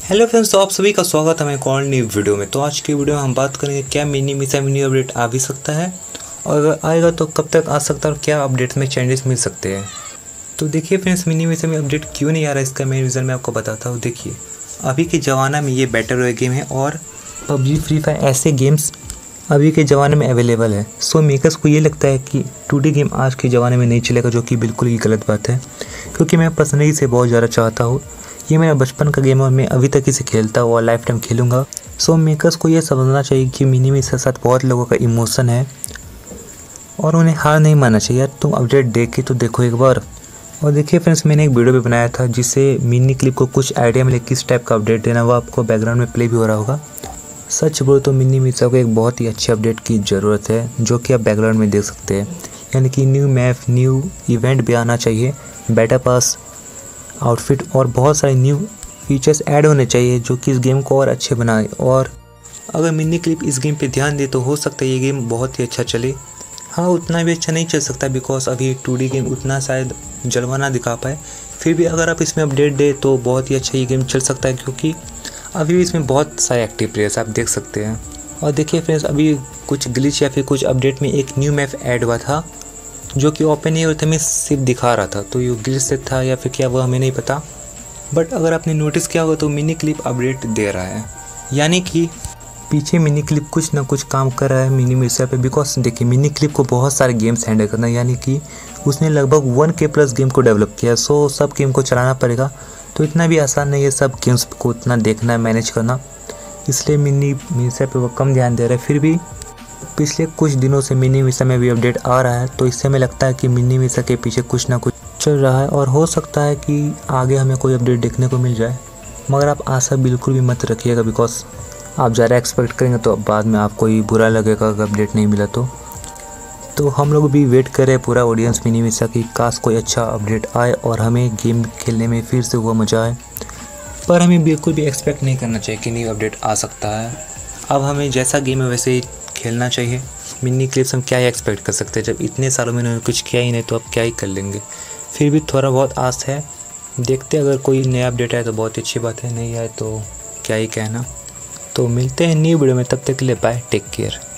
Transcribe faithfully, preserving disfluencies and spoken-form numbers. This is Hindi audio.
हेलो फ्रेंड्स, तो आप सभी का स्वागत है मेरे और नई वीडियो में। तो आज की वीडियो में हम बात करेंगे क्या मिनी मिसा मिनी अपडेट आ भी सकता है और अगर आएगा तो कब तक आ सकता है और क्या अपडेट में चेंजेस मिल सकते हैं। तो देखिए फ्रेंड्स, मिनी मिसा में अपडेट क्यों नहीं आ रहा है, इसका मेन रीज़न मैं आपको बताता हूँ। देखिए, अभी के ज़माना में ये बैटल रॉयल गेम है और पबजी, फ्री फायर ऐसे गेम्स अभी के ज़माने में अवेलेबल है। सो मेकर्स को ये लगता है कि टू डी गेम आज के ज़माने में नहीं चलेगा, जो कि बिल्कुल ही गलत बात है, क्योंकि मैं पर्सनली इसे बहुत ज़्यादा चाहता हूँ। ये मेरा बचपन का गेम है और मैं अभी तक इसे खेलता हूँ और लाइफ टाइम खेलूँगा। सो मेकर्स को ये समझना चाहिए कि मिनी मिस के साथ बहुत लोगों का इमोशन है और उन्हें हार नहीं मानना चाहिए। यार तुम अपडेट देख के तो देखो एक बार। और देखिए फ्रेंड्स, मैंने एक वीडियो भी बनाया था जिससे मिनी क्लिप को कुछ आइडिया मिले किस टाइप का अपडेट देना, वो आपको बैकग्राउंड में प्ले भी हो रहा होगा। सच बोलो तो मिनी मिसा को एक बहुत ही अच्छे अपडेट की ज़रूरत है, जो कि आप बैकग्राउंड में देख सकते हैं। यानी कि न्यू मैप, न्यू इवेंट भी आना चाहिए, बेटा पास, आउटफिट और बहुत सारे न्यू फीचर्स ऐड होने चाहिए जो कि इस गेम को और अच्छे बनाए। और अगर मिनी क्लिप इस गेम पे ध्यान दे तो हो सकता है ये गेम बहुत ही अच्छा चले। हाँ, उतना भी अच्छा नहीं चल सकता बिकॉज अभी टू डी गेम उतना शायद जलवा ना दिखा पाए। फिर भी अगर आप इसमें अपडेट दे तो बहुत ही अच्छा ये गेम चल सकता है, क्योंकि अभी भी इसमें बहुत सारे एक्टिव प्लेयर्स आप देख सकते हैं। और देखिए फ्रेंड्स, अभी कुछ ग्लिच या फिर कुछ अपडेट में एक न्यू मैप ऐड हुआ था जो कि ओपन नहीं होता, में सिर्फ दिखा रहा था। तो ये ग्लिच से था या फिर क्या, वो हमें नहीं पता। बट अगर आपने नोटिस किया होगा तो मिनी क्लिप अपडेट दे रहा है, यानी कि पीछे मिनी क्लिप कुछ ना कुछ काम कर रहा है मिनी मिसा पे। बिकॉज देखिए, मिनी क्लिप को बहुत सारे गेम्स हैंडल करना है, यानी कि उसने लगभग वन के प्लस गेम को डेवलप किया। सो सब गेम को चलाना पड़ेगा, तो इतना भी आसान नहीं है सब गेम्स को उतना देखना, मैनेज करना। इसलिए मिनी मिसा पे वो कम ध्यान दे रहा है। फिर भी पिछले कुछ दिनों से मिनी मिसा में भी अपडेट आ रहा है, तो इससे हमें लगता है कि मिनी मिसा के पीछे कुछ ना कुछ चल रहा है और हो सकता है कि आगे हमें कोई अपडेट देखने को मिल जाए। मगर आप आशा बिल्कुल भी मत रखिएगा, बिकॉज आप ज़्यादा एक्सपेक्ट करेंगे तो बाद में आपको ही बुरा लगेगा अगर अपडेट नहीं मिला तो। तो हम लोग भी वेट करें, पूरा ऑडियंस मिनी मिसा की, काश कोई अच्छा अपडेट आए और हमें गेम खेलने में फिर से वो मज़ा आए। पर हमें बिल्कुल भी एक्सपेक्ट नहीं करना चाहिए कि न्यू अपडेट आ सकता है। अब हमें जैसा गेम है वैसे ही खेलना चाहिए। मिनी क्लिप्स हम क्या ही एक्सपेक्ट कर सकते हैं, जब इतने सालों में उन्होंने कुछ किया ही नहीं तो अब क्या ही कर लेंगे। फिर भी थोड़ा बहुत आस है, देखते अगर कोई नया अपडेट आए तो बहुत अच्छी बात है, नहीं आए तो क्या ही कहना। तो मिलते हैं न्यू वीडियो में, तब तक के लिए बाय, टेक केयर।